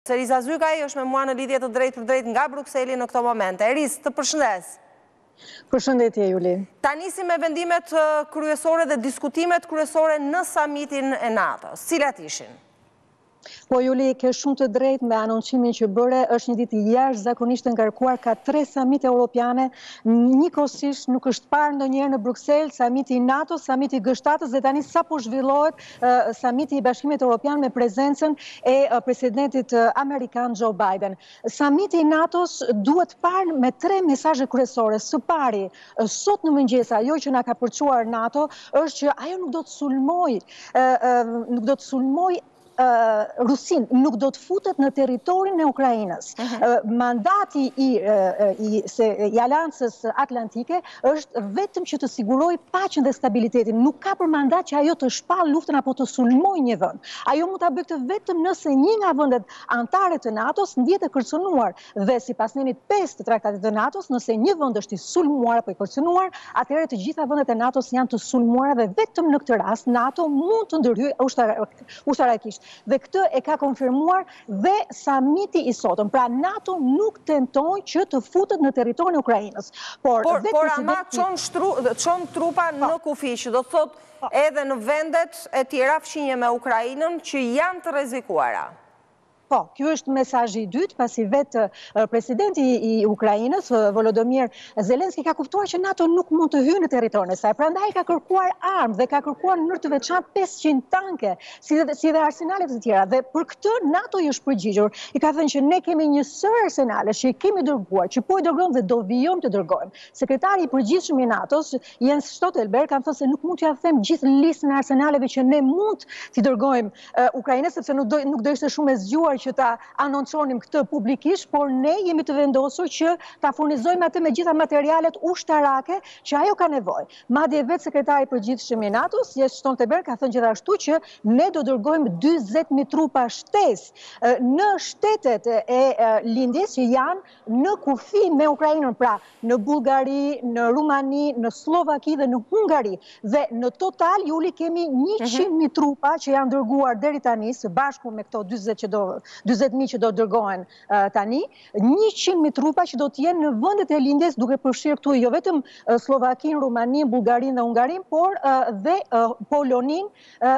Ceriza Zygaj është me mua në lidhje të drejtë për drejtë nga Brukseli në këto momente. Eris, të përshëndes. Përshëndetje, Juli. Ta nisim me vendimet kryesore dhe diskutimet kryesore në samitin e NATO-s. Cilat ishin? Po, Juli, ke shumë të drejtë me anoncimin që bëre, është një ditë jashtëzakonisht e ngarkuar, ka 3 samite europiane, njëkohësisht nuk është parë ndonjëherë në Bruksel, samiti i NATO, samiti i G7 dhe tani sapo zhvillohet samiti i Bashkimit Evropian me prezencën e presidentit amerikan Joe Biden. Samiti i NATO-s duhet parë me 3 mesazhe kryesore. Së pari, sot në mëngjes ajo që na ka përçuar NATO është që ajo nuk do të sulmoj Rusin, nuk do të futet në territorin e Ukrainës. Mandati i Aleancës Atlantike është vetëm që të siguroj paqen dhe stabilitetin. Nuk ka për mandat që ajo të shpall luftën apo të sulmoj një vend. Ajo mund ta bëjë këtë vetëm nëse një nga vendet anëtare të NATO-s ndihet e kërcënuar dhe sipas nenit 5 të traktatit të NATO-s, nëse një vend është i sulmuar apo i kërcënuar, atëherë të gjitha vendet e NATO-s janë të sulmuara dhe vetëm në këtë rast NATO mund të ndërhyjë ushtarakisht. Dhe këtë e ka konfirmuar dhe samiti i sotëm. Pra NATO nuk tenton që të futet në territorin e Ukrainës. Por ama çon trupa në kufi, që do të thotë edhe në vendet e tjera fshinje me Ukrainën që janë të rrezikuara. Po, kjo është mesazhi i dytë, pasi vetë presidenti i Ukrainës, Volodymyr Zelenski, ka kuptuar që NATO nuk mund të hyjë në territorin e saj. Prandaj ka kërkuar armë dhe ka kërkuar në mënyrë të veçantë 500 tanke, si dhe arsenale të tjera. Dhe për këtë NATO i është përgjigjur. I ka thënë që ne kemi një sër arsenale që i kemi dërguar, që po i dërgojmë dhe do vijojmë të dërgojmë. Sekretari i përgjithshëm i NATO-s, Jens Stoltenberg, kanë thënë se nuk mund t'ia them gjithë listën e arsenaleve që ne mund t'i dërgojmë Ukrainës, sepse nuk do ishte shumë e zgjuar që ta anonconim këtë publikisht, por ne jemi të vendosur që ta furnizojmë atë me gjitha materialet ushtarake që ajo ka nevojë. Madje vetë sekretari i përgjithshëm i NATO-s, Jens Stoltenberg, ka thënë gjithashtu që ne do dërgojmë 40.000 trupa shtesë në shtetet e lindjes që janë në kufi me Ukrainën, pra në Bullgari, në Rumani, në Slovaki dhe në Hungari. Dhe në total, Juli, kemi 100.000 trupa që janë dërguar deri tani, së bashku me këto 40.000 që do dërgohen tani, 100.000 trupa që do të jenë në vendet e lindjes, duke përfshirë këtu jo vetëm Slovakin, Rumanin, Bullgarin dhe Hungarin, por dhe Polonin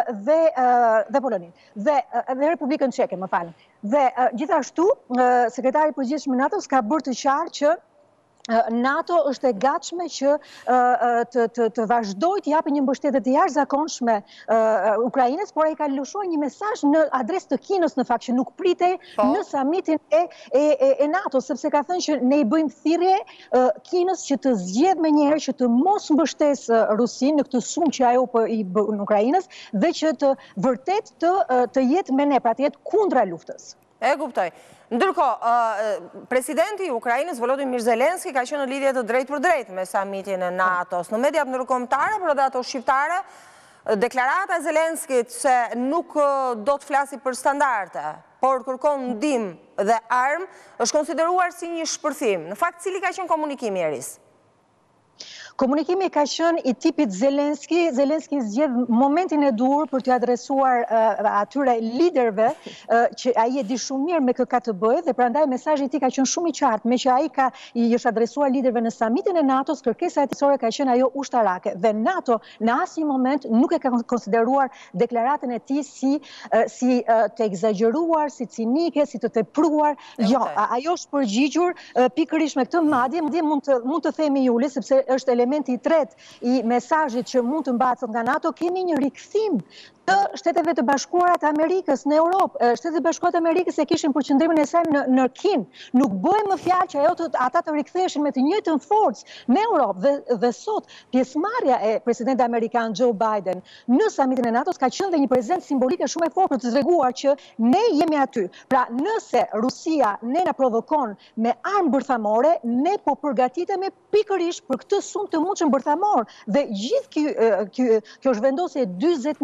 dhe Republikën Çeke, më falni. Dhe gjithashtu, sekretari i përgjithshëm i NATO-s ka bërë të qartë që NATO është e gatshme që të vazhdojë të japë një mbështetje të jashtëzakonshme Ukrainës, por ai ka lëshuar një mesazh në adresë të Kinës, në fakt, që nuk pritej në samitin e NATO, sepse ka thënë që ne i bëjmë thirrje Kinës që të zgjedhë menjëherë që të mos mbështesë Rusinë në këtë sulm që ajo po i bën Ukrainës dhe që të vërtet të jetë me ne, pra të jetë kundra luftës. E kuptoj. Ndërkohë, presidenti i Ukrainës, Volodymyr Zelenski, ka qenë në lidhje të drejtë për drejtë me samitin e NATO-s. Në mediat ndërkombëtare, por edhe ato shqiptare, deklarata e Zelenskit se nuk do të flasi për standarde, por kërkon ndihmë dhe armë, është konsideruar si një shpërthim. Në fakt, cili ka qenë komunikimi, Eris? Komunikimi ka qenë i tipit Zelenski. Zelenski zgjedh momentin e duhur për t'i adresuar atyre liderëve që ai e di shumë mirë me kë ka të bëjë dhe prandaj mesazhi i tij ka qenë shumë i qartë, me që ai i është adresuar liderëve në samitin e NATO-s, kërkesa e tij ka qenë ajo ushtarake dhe NATO në asnjë moment nuk e ka konsideruar deklaratën e tij si të egzageruar, si cinike, si të tepruar. Jo, ajo është përgjigjur pikërisht me këtë, madje mund të themi, Juli, sepse është elementi i tretë i mesazhit që mund të mbahet nga NATO, kemi një rikthim të Shteteve të Bashkuara të Amerikës në Europë. Shtetet e Bashkuara të Amerikës e kishin përqendrimin e saj në Kinë. Nuk bëhet më fjalë që ata të riktheheshin me të njëjtën forcë në Europë dhe sot pjesëmarrja e presidentit amerikan Joe Biden në samitin e NATO-s ka qenë dhe një prezencë simbolike shumë e fortë për të treguar që ne jemi aty. Pra, nëse Rusia ne na provokon me armë bërthamore, ne po përgatitemi pikërisht për këtë sulm të mundshëm bërthamor. Dhe gjithë kjo është vendosje 40.000 trupa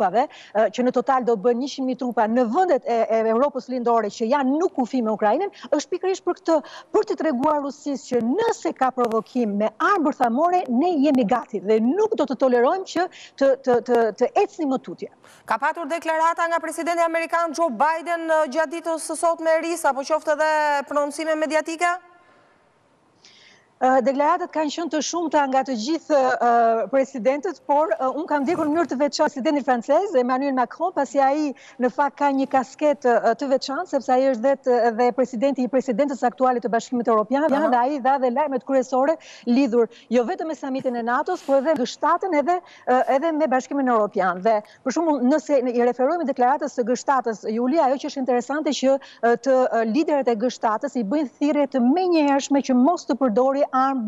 trupave, që në total do bën 100.000 trupa në vendet e Europës lindore që janë në kufi me Ukrainën, është pikërisht për këtë, për të treguar Rusisë që nëse ka provokim me armë bërthamore, ne jemi gati dhe nuk do të tolerojmë që të ecni më tutje. Ka patur deklarata nga presidenti amerikan Joe Biden gjatë ditës së sotme e ris, apo qoftë edhe prononcime mediatike? Deklaratat kanë qenë të shumta nga të gjithë presidentët, por unë kam ndjekur në mënyrë të veçantë presidentin francez, Emmanuel Macron, pasi ai në fakt ka një kasket të veçantë, sepse ai është dhe presidenti i presidentës aktuale të Bashkimit Evropian, dhe ai dha dhe lajmet kryesore lidhur jo vetëm me samitin e NATO-s, por edhe G7-ën edhe me Bashkimin Evropian. Dhe për shembull, nëse i referohemi deklaratës së G7-s Juli, ajo që është interesante që të liderët e G7-s i bëjnë thirrje të menjëhershme që mos të përdori armë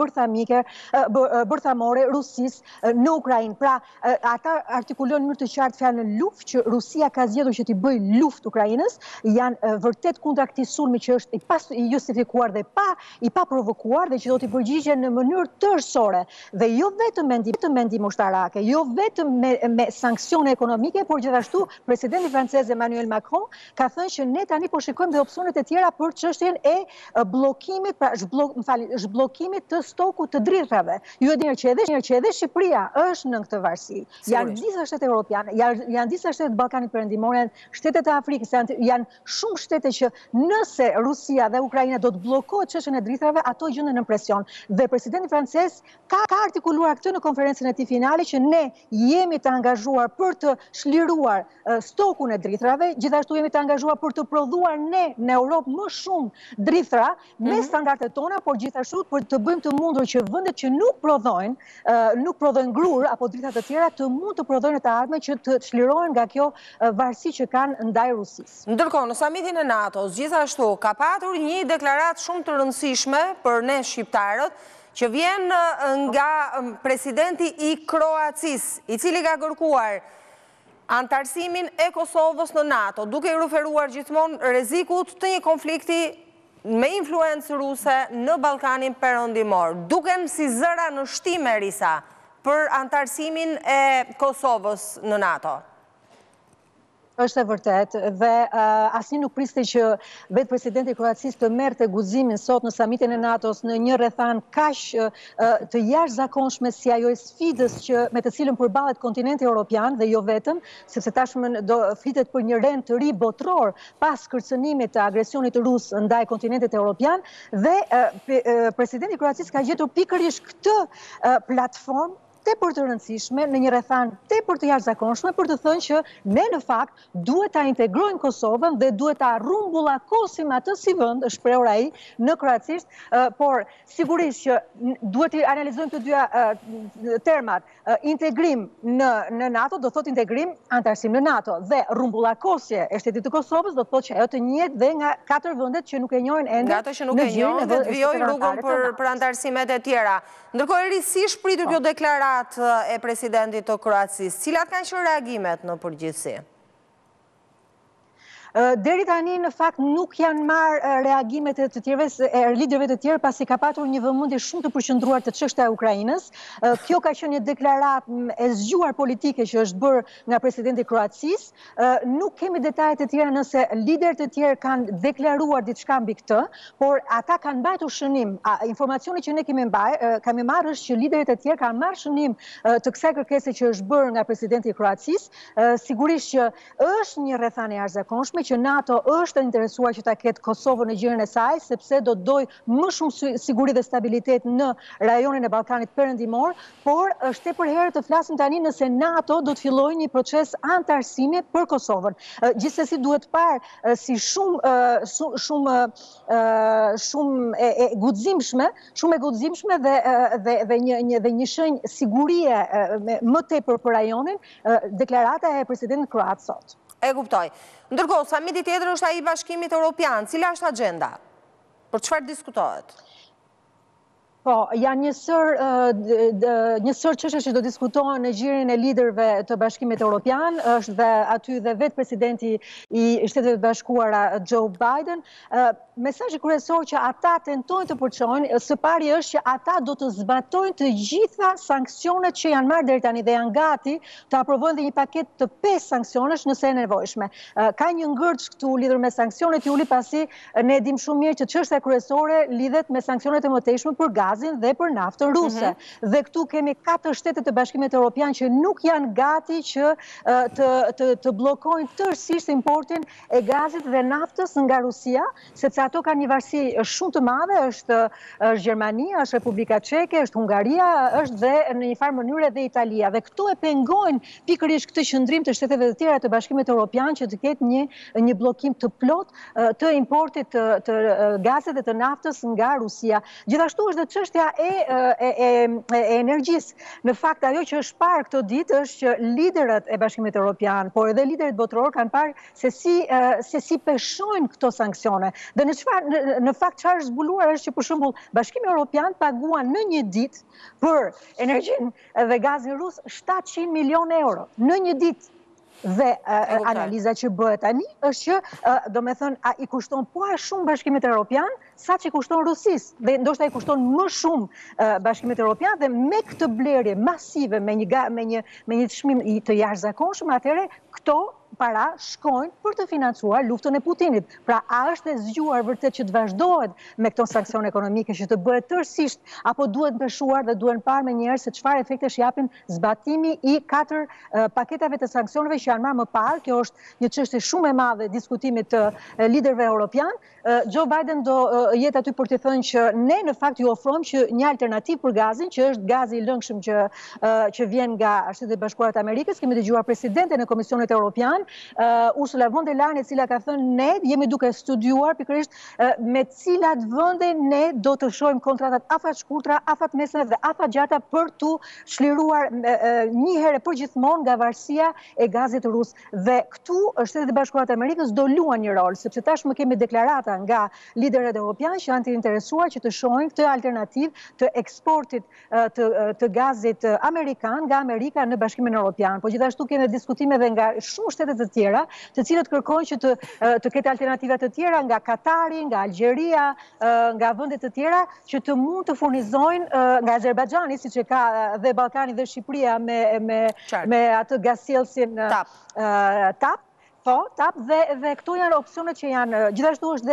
bërthamore Rusisë në Ukrainë. Pra, ata artikulojnë në të qartë fjalën luftë që Rusia ka zgjedhur që t'i bëjë luftë Ukrainës, janë vërtet kundra këtij sulmi që është i justifikuar dhe i pa provokuar dhe që do t'i përgjigjen në mënyrë tërësore dhe jo vetëm me ndihmë ushtarake, jo vetëm me sanksione ekonomike, por gjithashtu presidenti francez Emmanuel Macron ka thënë që ne tani po shikojmë dhe opsionet e tjera për çështjen e bllokimit, pra zhbllokimit të stokut të drithrave. Ju e dini që edhe Shqipëria është në këtë varësi. Janë disa shtete europiane, janë disa shtete të Ballkanit Perëndimor, shtetet e Afrikës, janë shumë shtete që nëse Rusia dhe Ukraina do të bllokohet çështjen e drithrave, ato gjenden në presion. Dhe presidenti francez ka artikuluar këtë në konferencën e tij finale që ne jemi të angazhuar për të shliruar stokun e drithrave, gjithashtu jemi të angazhuar për të prodhuar ne në Europë më shumë drithra me standardet tona, por gjithashtu për të bëjmë të mundur që vendet që nuk prodhojnë grur apo drita të tjera të mund të prodhojnë të ardhme që të çlirohen nga kjo varësi që kanë ndaj Rusisë. Ndërkohë, në samitin e NATO-s gjithashtu ka patur një deklaratë shumë të rëndësishme për ne shqiptarët, që vjen nga presidenti i Kroacisë, i cili ka kërkuar antarësimin e Kosovës në NATO, duke i referuar gjithmonë rrezikut të një konflikti me influencë ruse në Ballkanin Perëndimor. Duken si zëra në shtime, Risa, për antarësimin e Kosovës në NATO. Është e vërtet dhe asnjë nuk priste që vetë presidenti i Kroacisë të merrte guximin sot në samitin e NATO-s në një rrethan kaq të jashtëzakonshme si ajo e sfidës me të cilën përballet kontinenti evropian dhe jo vetëm, sepse tashmë do flitet për një rend të ri botror pas kërcënimit të agresionit rus ndaj kontinentit evropian dhe presidenti i Kroacisë ka gjetur pikërisht këtë platformë tepër të rëndësishme në një rrethan tepër të jashtëzakonshme për të thënë që ne në fakt duhet ta integrojmë Kosovën dhe duhet ta rrumbullakosim atë si vend, është shprehur ai në kroacisht, por sigurisht që duhet të analizojmë të dyja termat. Integrim në NATO do thotë integrim antarësim në NATO dhe rrumbullakosje e shtetit të Kosovës do thotë që ajo të njëjtë dhe nga 4 vendet që nuk e njohin ende. Nga ato që nuk e njohin dhe të vijojnë rrugën për antarësimet e tjera. Ndërkohë, si shpritur kjo deklaratë e presidentit të Kroacisë, cilat kanë qenë reagimet në përgjithësi? Deri tani në fakt nuk janë marrë reagimet e të tjerëve, liderëve të tjerë, pasi ka patur një vëmendje shumë të përqendruar te çështja e Ukrainës. Kjo ka qenë një deklaratë e zgjuar politike që është bërë nga presidenti i Kroacisë. Nuk kemi detajet të tjera nëse liderët e tjerë kanë deklaruar diçka mbi këtë, por ata kanë mbajtur shënim. Informacioni që ne kemi marrë është që liderët e tjerë kanë marrë shënim të kësaj kërkese që është bërë nga presidenti i Kroacisë. Sigurisht që është një rrethanë e jashtëzakonshme që NATO është interesuar që ta ketë Kosovën në gjirin e saj, sepse do doj më shumë siguri dhe stabilitet në rajonin e Ballkanit Perëndimor, por është tepër herë të flasim tani nëse NATO do të fillojë një proces antarësimi për Kosovën. Gjithsesi duhet parë si shumë e guximshme dhe një shenjë sigurie më tepër për rajonin deklarata e presidentit kroat sot. E kuptoj. Ndërkohë, samiti tjetër është ai i Bashkimit Evropian. Cila është agenda? Për çfarë diskutohet? Po, janë një sër çështje që do diskutohen në gjirin e liderëve të Bashkimit Evropian, është dhe aty dhe vetë presidenti i Shteteve të Bashkuara Joe Biden. Mesazhi kryesor që ata tentojnë të përçojnë, së pari është që ata do të zbatojnë të gjitha sanksionet që janë marrë deri tani dhe janë gati të aprovojnë dhe një paketë të 5 sanksionesh nëse e nevojshme. Ka një ngërç këtu lidhur me sanksionet, Juli, pasi ne dim shumë mirë që çështja kryesore lidhet me sanksionet e mëtejshme për gazin dhe për naftën ruse. Dhe këtu kemi 4 shtete të Bashkimit Evropian që nuk janë gati që të bllokojnë tërësisht importin e gazit dhe naftës nga Rusia, sepse ato kanë një varësi shumë të madhe, është Gjermania, është Republika Çeke, është Hungaria, është dhe në një farë mënyrë edhe Italia. Dhe këto e pengojnë pikërisht këtë qëndrim të shteteve të tjera të Bashkimit Evropian që të ketë një bllokim të plot të importit të gazit dhe të naftës nga Rusia. Gjithashtu është dhe çështja e energjisë. Në fakt, ajo që është parë këto ditë është që liderët e Bashkimit Evropian, por edhe liderët botëror kanë parë se si peshojnë këto sanksione. Dhe në fakt çfarë është zbuluar është që për shembull Bashkimi Evropian paguan në një ditë për energjinë dhe gazin rus 700 milion euro në një ditë. Dhe analiza që bëhet tani është që, do me thënë, i kushton po a shumë Bashkimit Evropian sa që kushton Rusis. Dhe ndoshta i kushton më shumë Bashkimit Evropian dhe me këtë blerje masive me një çmim të jashtëzakonshëm, atëherë këto para shkojnë për të financuar luftën e Putinit. Pra, a është e zgjuar vërtet që të vazhdohet me këto sankcione ekonomike që të bëhet tërësisht, apo duhet mbëshuar dhe duhet parë me njerëz se çfarë efektesh japin zbatimi i 4 paketave të sanksioneve që janë marrë më parë. Kjo është një çështje shumë e madhe diskutimit të liderëve europian. Joe Biden do jetë aty për të thënë që ne në fakt ju ofrojmë që një alternativë për gazin, që është gazi i lëngshëm që vjen nga Shtetet e Bashkuara të Amerikës. Kemi dëgjuar presidenten e Komisionit Evropian, Ursula von der Leyen, e cila ka thënë ne jemi duke studiuar pikërisht me cilat vende ne do të shohim kontratat afat shkurtra, afat mesme dhe afat gjata për të çliruar një herë përgjithmonë nga varësia e gazit rus. Dhe këtu Shtetet e Bashkuara të Amerikës do luajnë një rol, sepse tashmë kemi deklarata nga liderët evropian që janë të interesuar që të shohin këtë alternativë të eksportit të gazit amerikan nga Amerika në Bashkimin Evropian. Po gjithashtu kemi diskutime dhe nga shumë shtete të tjera, të cilët kërkojnë që të ketë alternativa të tjera nga Katari, nga Algjeria, nga vende të tjera që të mund të furnizojnë nga Azerbajxhani, siç e ka dhe Ballkani dhe Shqipëria me atë gazsjellsin TAP. Po, TAP dhe këto janë opsionet që janë, gjithashtu është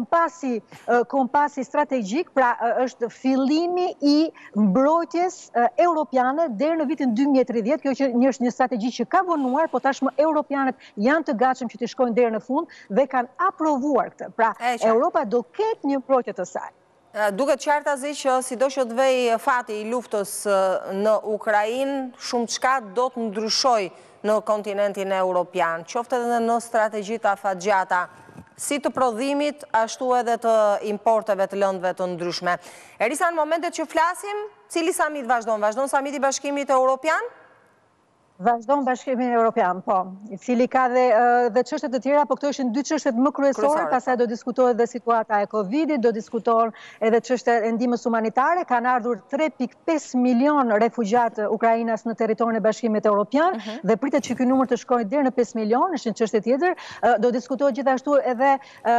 dhe kompasi strategjik, pra është fillimi i mbrojtjes europiane deri në vitin 2030, kjo që është një strategji që ka vonuar, po tashmë europianët janë të gatshëm që të shkojnë deri në fund dhe kanë aprovuar këtë. Pra, Europa do ketë një mbrojtje të saj. Duket qartazi që sido që të vej fati i luftës në Ukrainë, shumë çka do të ndryshoj në kontinentin europian, qoftë edhe në strategjit afatgjata, si të prodhimit, ashtu edhe të importeve të lëndëve të ndryshme. Erisa, në momentet që flasim, cili samit vazhdon? Vazhdon samiti Bashkimit Evropian? Vazhdon Bashkimi Evropian, po, i cili ka dhe çështje të tjera, po këto ishin 2 çështjet më kryesore, pastaj do diskutohet dhe situata e Covidit, do diskutohen edhe çështja e ndihmës humanitare. Kanë ardhur 3.5 milion refugjat ukrainas në territorin e Bashkimit Evropian dhe pritet që ky numër të shkojë deri në 5 milion, është një çështje tjetër. Do diskutohet gjithashtu edhe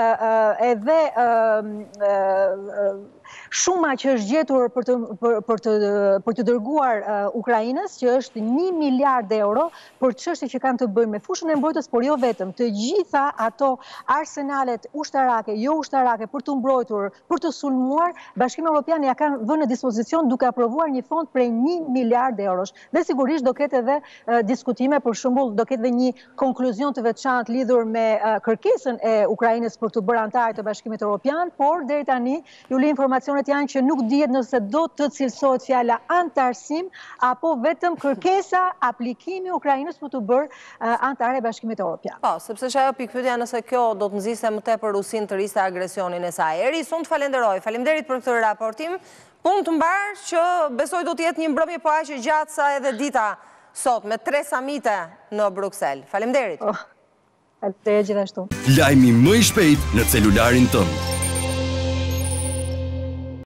shuma që është gjetur për të dërguar Ukrainës, që është 1 miliard euro për çështje që kanë të bëjnë me fushën e mbrojtjes, por jo vetëm, të gjitha ato arsenalet ushtarake, jo ushtarake për të mbrojtur, për të sulmuar, Bashkimi Evropian ja kanë vënë në dispozicion duke aprovuar një fond prej 1 miliard eurosh. Dhe sigurisht do ketë edhe diskutime, për shembull, do ketë edhe një konkluzion të veçantë lidhur me kërkesën e Ukrainës për të bërë anëtare të Bashkimit Evropian, por deri tani informacionet janë që nuk dihet nëse do të cilësohet fjala anëtarësim apo vetëm kërkesa aplikimi Ukrainës për të bërë anëtare e Bashkimit Evropian. Po, sepse që ajo pikpyetja nëse kjo do të nxiste më tepër Rusinë të riste agresionin e saj. Eris, unë të falenderoj. Faleminderit për këtë raportim. Punë të mbarë që besoj do të jetë një mbrëmje po aq e gjatë sa edhe dita sot me 3 samite në Bruksel. Faleminderit. Faleminderit gjithashtu. Lajmi më i shpejt në celularin tënd.